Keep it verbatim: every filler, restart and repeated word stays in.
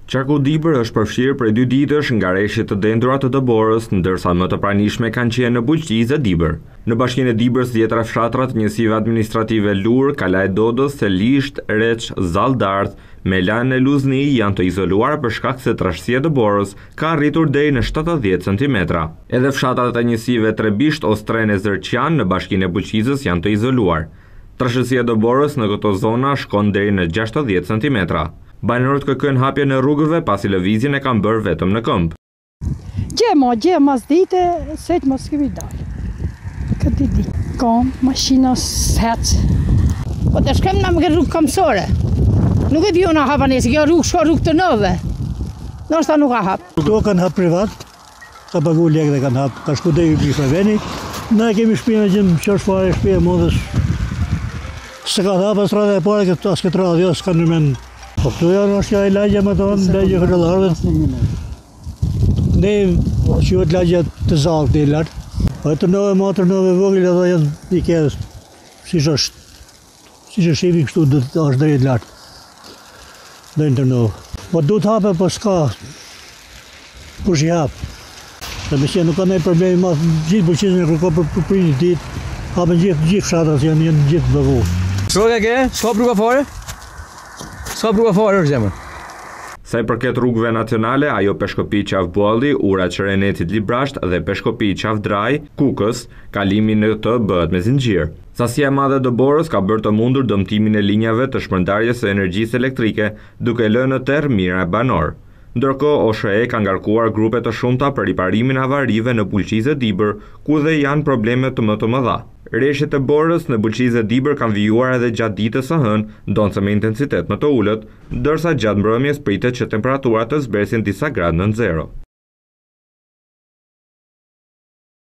Qarku Dibër është përfshirë prej dy ditësh nga rreshtet të dendura të Dëborës, ndërsa më të pranishme kanë qenë në Bulqizë dhe Dibër. Në bashkinë e Dibrës dhjetra fshatra të njësive administrative Lur, Kalaj Dodës, Selisht, Reç, Zaldart, Melan e Luzni janë të izoluar për shkak se trashësia e Dëborës ka arritur deri në shtatëdhjetë centimetra. Edhe fshatrat e njësive Trebisht, Ostren e Zërqan në bashkinë e Bulqizës janë të izoluar. Trashësia e Dëborës në këto zona shkon deri në gjashtëdhjetë centimetra. Banorët kërkojnë hapje në rrugëve pasi lëvizjen e kanë bërë vetëm në këmbë. Gjema, gjema s'dite, sejtë mos kemi dalë. Këtë di, kam, mashina s'hec. Po të shkem në më rrugë kamësore. Nuk e dijo në hapa nesë, kjo rrugë shko rrugë të nëve. Në është ta nuk a hapë. Këto kanë hapë privat, ka pagu lekë dhe kanë hapë, ka shku dhe i bifë veni. Ne kemi shpina gjimë qërë shfare, shpina modës. Se ka hapë strada e pare, as këtë radhë, jo, s'ka nërmen. Po këtu janë është ja i lagja më tonë, lagja kërëllarëve. Ne që vëtë lagja të zalë të i lartë. Po e të nëve matër nëve vogël edhe janë i kjerës. Si që është, si që shimi kështu dhe është dhe i lartë. Dhe në të nëve. Po du të hape, po s'ka. Kush i hapë. Dhe me që nuk ka nej problemi ma, gjithë Bulqizën e kërko për për një ditë. Hapen gjithë, gjithë fshatrat janë, janë gjithë bëvu. Shko ke ke? S'ka rruga fare? S'ka rruga fare është zemër. Sa i përket rrugëve nacionale, ajo peshkopi qaf Bualli, ura Qerenetit Librasht dhe peshkopi qaf Draj, Kukës, kalimi në të bëhet me zinxhir. Sasia e madhe e Dëborës ka bërë të mundur dëmtimin e linjave të shpërndarjes së energjisë elektrike, duke lënë në terr mijëra banor. Ndërkohë, O S H E ka ngarkuar grupe të shumta për riparimin e avarive në Bulqizë e Dibër, ku dhe janë probleme të më të mëdha. Rreshtet e Borës në Bulqizë e Dibër kanë vijuar edhe gjatë ditës së hënë, ndonse me intensitet më të ulët, ndërsa gjatë mbrëmjes pritet që temperaturat të zbresin disa gradë nën zero.